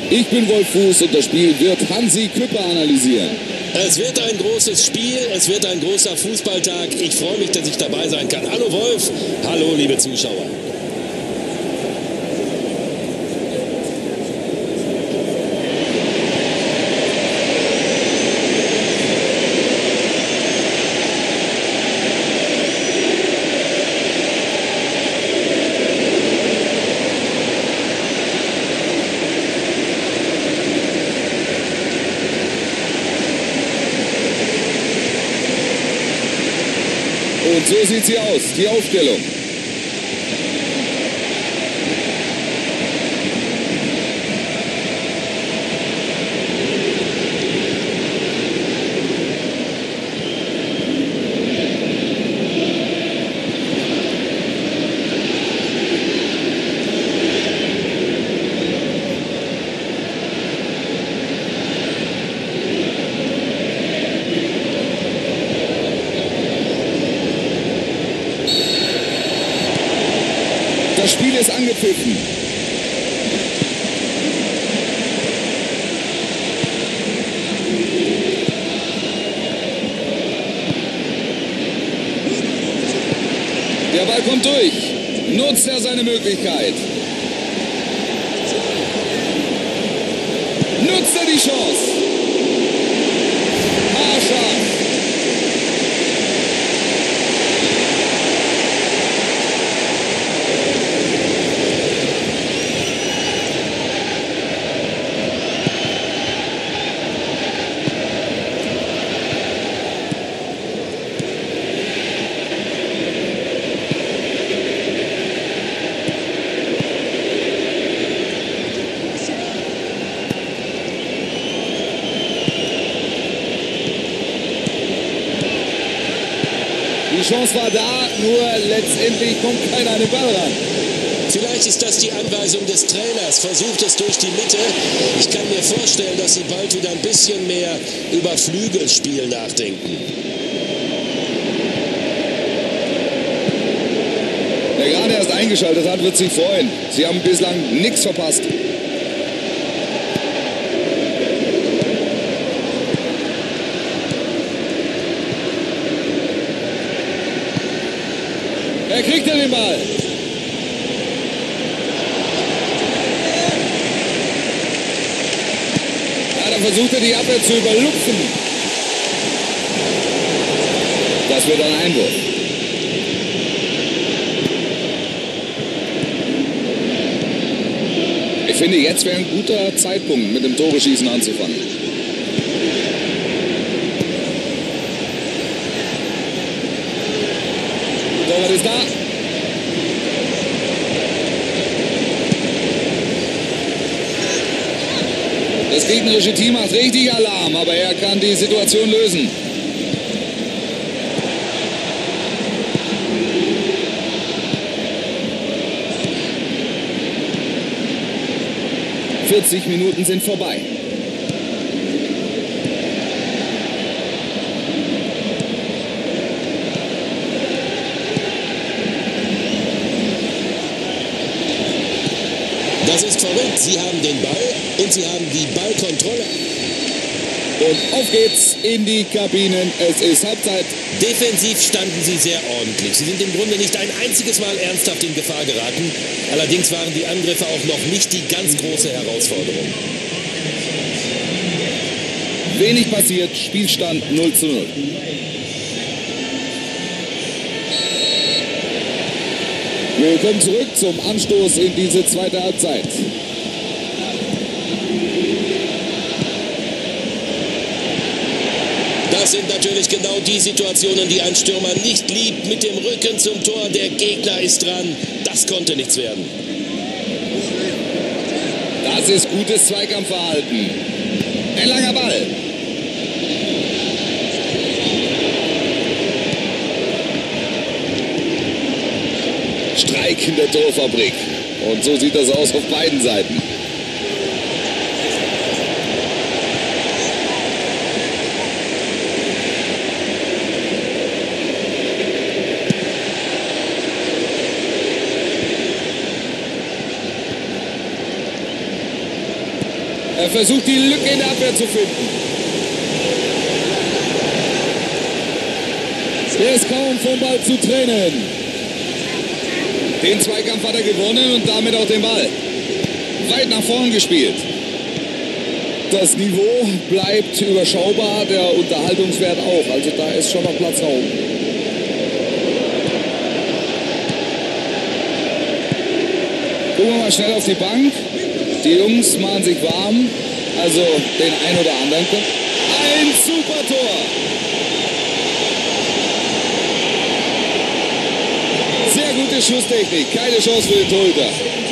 Ich bin Wolf Fuß und das Spiel wird Hansi Küpper analysieren. Es wird ein großes Spiel, es wird ein großer Fußballtag. Ich freue mich, dass ich dabei sein kann. Hallo Wolf, hallo liebe Zuschauer. Und so sieht sie aus, die Aufstellung. Das Spiel ist angepfiffen. Der Ball kommt durch. Nutzt er seine Möglichkeit. Nutzt er die Chance. Haarscharf. Die Chance war da, nur letztendlich kommt keiner an den Ball ran. Vielleicht ist das die Anweisung des Trainers. Versucht es durch die Mitte. Ich kann mir vorstellen, dass sie bald wieder ein bisschen mehr über Flügelspiel nachdenken. Wer gerade erst eingeschaltet hat, wird sich freuen. Sie haben bislang nichts verpasst. Er kriegt den Ball. Ja, dann versucht er die Abwehr zu überlupfen. Das wird ein Einwurf. Ich finde, jetzt wäre ein guter Zeitpunkt, mit dem Tore-Schießen anzufangen. Torwart ist da. Das gegnerische Team macht richtig Alarm, aber er kann die Situation lösen. ...40 Minuten sind vorbei. Das ist verrückt. Sie haben den Ball und sie haben die Ballkontrolle. Und auf geht's in die Kabinen. Es ist Halbzeit. Defensiv standen sie sehr ordentlich. Sie sind im Grunde nicht ein einziges Mal ernsthaft in Gefahr geraten. Allerdings waren die Angriffe auch noch nicht die ganz große Herausforderung. Wenig passiert. Spielstand 0:0. Willkommen zurück zum Anstoß in diese zweite Halbzeit. Das sind natürlich genau die Situationen, die ein Stürmer nicht liebt. Mit dem Rücken zum Tor, der Gegner ist dran. Das konnte nichts werden. Das ist gutes Zweikampfverhalten. Ein langer Ball. Streik in der Torfabrik. Und so sieht das aus auf beiden Seiten. Er versucht, die Lücke in der Abwehr zu finden. Er ist kaum vom Ball zu trennen. Den Zweikampf hat er gewonnen und damit auch den Ball. Weit nach vorn gespielt. Das Niveau bleibt überschaubar, der Unterhaltungswert auch. Also da ist schon noch Platz nach oben. Gucken wir mal schnell auf die Bank. Die Jungs machen sich warm. Also den ein oder anderen. Ein super Tor. Sehr gute Schusstechnik. Keine Chance für den Torhüter.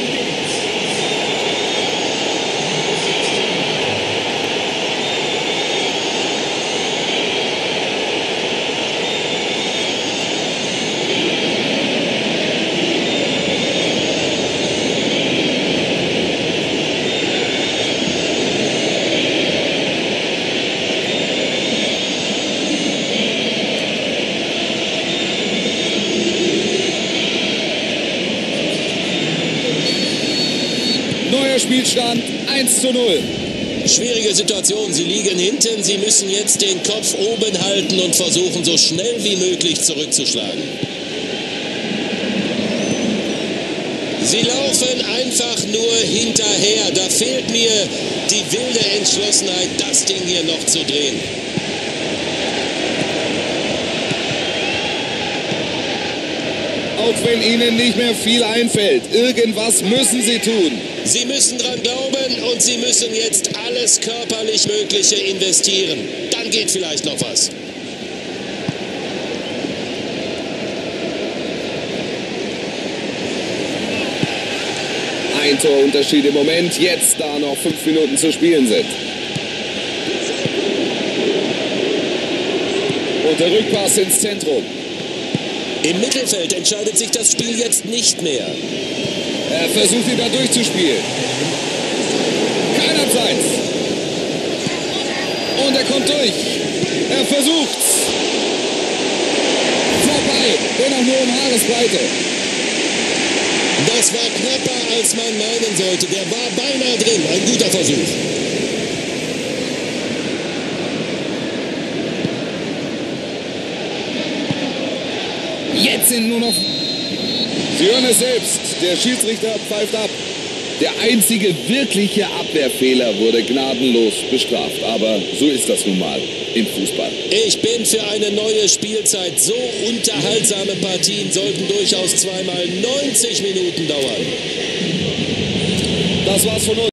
Spielstand 1:0. Schwierige Situation. Sie liegen hinten. Sie müssen jetzt den Kopf oben halten und versuchen, so schnell wie möglich zurückzuschlagen. Sie laufen einfach nur hinterher. Da fehlt mir die wilde Entschlossenheit, das Ding hier noch zu drehen. Auch wenn ihnen nicht mehr viel einfällt. Irgendwas müssen sie tun. Sie müssen dran glauben und sie müssen jetzt alles körperlich Mögliche investieren. Dann geht vielleicht noch was. Ein Torunterschied im Moment, jetzt da noch 5 Minuten zu spielen sind. Und der Rückpass ins Zentrum. Im Mittelfeld entscheidet sich das Spiel jetzt nicht mehr. Er versucht ihn da durchzuspielen. Kein Abseits. Und er kommt durch. Er versucht's. Vorbei. Dennoch nur um Haaresbreite. Das war knapper, als man meinen sollte. Der war beinahe drin. Ein guter Versuch. Jetzt sind nur noch... Sie hören es selbst. Der Schiedsrichter pfeift ab. Der einzige wirkliche Abwehrfehler wurde gnadenlos bestraft. Aber so ist das nun mal im Fußball. Ich bin für eine neue Spielzeit. So unterhaltsame Partien sollten durchaus zweimal 90 Minuten dauern. Das war's von uns.